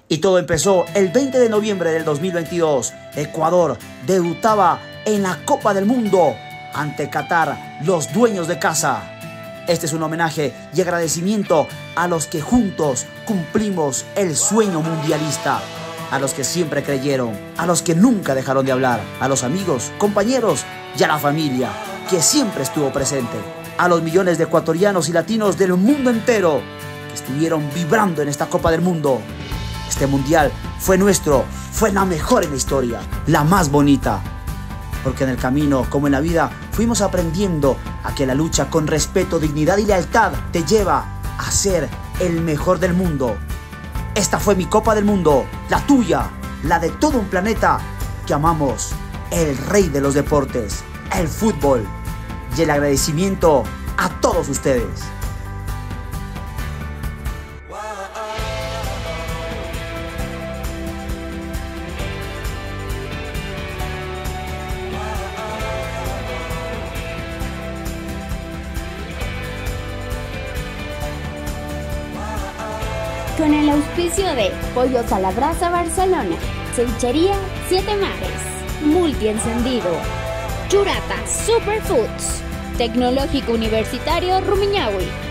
Y todo empezó el 20 de noviembre del 2022. Ecuador debutaba en la Copa del Mundo ante Qatar, los dueños de casa. Este es un homenaje y agradecimiento a los que juntos cumplimos el sueño mundialista. A los que siempre creyeron, a los que nunca dejaron de hablar, a los amigos, compañeros y a la familia que siempre estuvo presente. A los millones de ecuatorianos y latinos del mundo entero que estuvieron vibrando en esta Copa del Mundo. Este mundial fue nuestro, fue la mejor en la historia, la más bonita. Porque en el camino, como en la vida, fuimos aprendiendo a que la lucha con respeto, dignidad y lealtad te lleva a ser el mejor del mundo. Esta fue mi Copa del Mundo, la tuya, la de todo un planeta que amamos, el rey de los deportes, el fútbol, y el agradecimiento a todos ustedes. Con el auspicio de Pollos a la Brasa Barcelona, Cevichería Siete Mares, Multiencendido, Churata Superfoods, Tecnológico Universitario Rumiñahui.